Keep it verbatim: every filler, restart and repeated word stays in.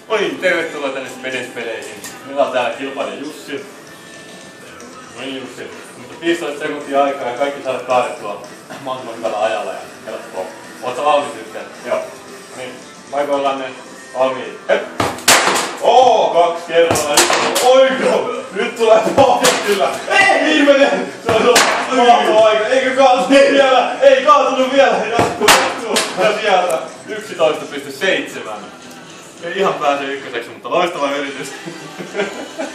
No niin, tervetuloa tänne Spedes-peleihin. Meillä on täällä kilpailija Jussi. No niin Jussi, mutta viisitoista sekuntia aikaa ja kaikki saada kaadettua mahdollisimman hyvällä ajalla ja helppoa. Ootko valmis nyt? Joo. Niin, paikoillaan ne valmiit. Hep! Oo, kaksi kertaa. Nyt tulee oiko! Nyt tulee pohjat kyllä! Ei! Viimeinen! Se on ollut mahtava aika. Eikö kaatunut vielä? Ei kaatunut vielä! Jatkuu, jatkuu. Ja sieltä yksitoista pilkku seitsemän. Ei ihan pääse ykköseksi, mutta loistava yritys.